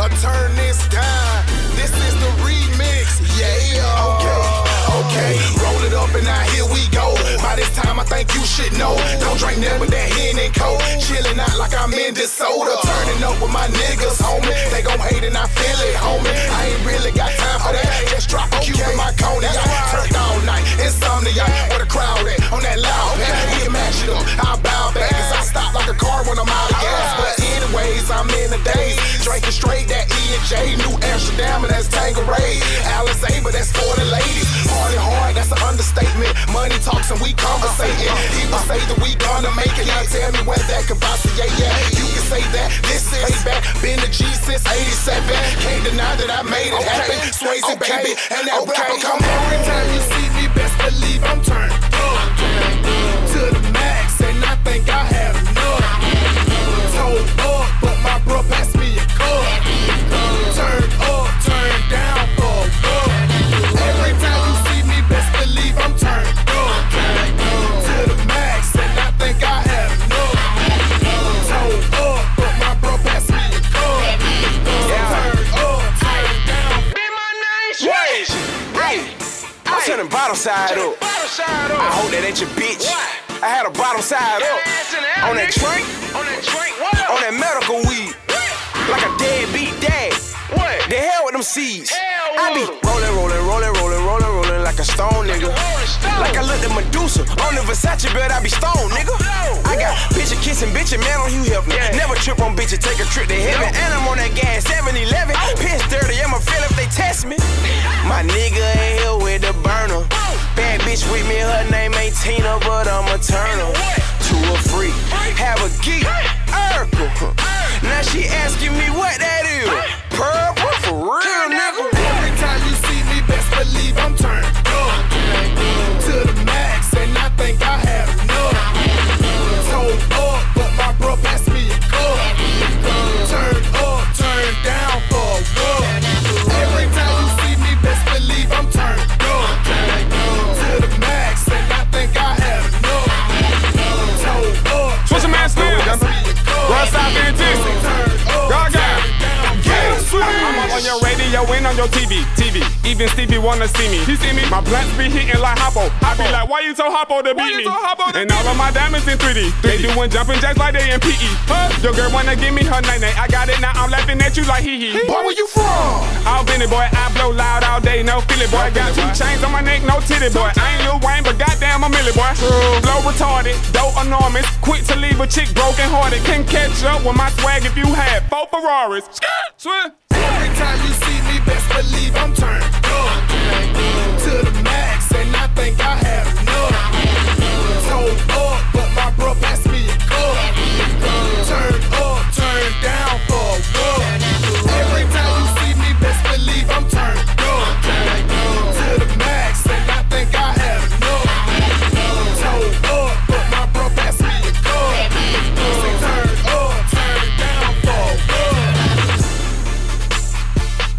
or turn this down. This is the remix, yeah. Okay, roll it up and now here we go. By this time I think you should know. Don't drink never that hen and coke. Chillin' out like I'm in DeSoto. Turning up with my niggas, homie. They gon' hate and I feel it, homie. I ain't really got time for that. Just drop a cube in my cognac. Turned all night, insomnia. Where the crowd at? On that loud pack. He mash it up, I'll bow back. Cause I stop like a car when I'm out of gas. But anyways, I'm in the days. Drinking straight that E&J. New Amsterdam and that's Tanqueray. Alizé, but that's for the ladies. Party hard, that's an understatement. Money talks and we conversating. People say that we gonna make it. Y'all tell me where that Cavassier, yeah. You can say that. This is payback. Been the G since 87. Can't deny that I made it happen. Swayze, baby, and that rapper come on. Every time you see me, best believe I'm turned up to the max, and I think I have enough. Told up, but my bro passed me a cup. Turn up, turn down for a buck. Every time you see me, best believe I'm turned up to the max, and I think I have enough. Told up, but my bro passed me a cup. Turn up, turn down. Be my name, Swayze. Hey, I'm turning bottom side up. I hope that ain't your bitch. I had a bottom side up. On that drink, on that medical weed. Like a deadbeat dad. What? The hell with them seeds. Hell I be with 'em. rolling like a stone nigga. Like I looked at Medusa on the Versace bed, I be stoned, nigga. I got picture kissing bitches, man on Hugh Hefner. Never trip on bitches, take a trip to heaven. And I'm on that gas 7-Eleven. Piss dirty, I'ma feel if they test me. My nigga ain't here with the burner. Bad bitch with me, her name ain't Tina, but I'ma turn her to a freak. Have a geek, Urkel. Now she asking me what that is. Purple for real, nigga. Every time you see me, best believe I'm turned up to the max, and I think I have enough. Told up, but my bro passed me a cup. Turn up, turn down for a buck. Every time you see me, best believe I'm turned up to the max, and I think I have enough. Told up, What's a man still? What's up, I'm on your radio and on your TV. Even Stevie wanna see me. He see me. My blunts be hitting like Hoppo. I be like, why you so Hoppo to beat me? And all of my diamonds in 3D. They doing jumping jacks like they in PE. Your girl wanna give me her night-night. I got it now, I'm laughing at you like hee. Boy, where you from? All Benny boy, I blow loud all day, no feel it boy. Got 2 chains on my neck, no titty boy. I ain't Lil Wayne, but goddamn I'm Millie boy. Flow retarded, dope enormous, quick to leave a chick broken hearted. Can catch up with my swag if you had 4 Ferraris. Every time you see me, best believe I'm turned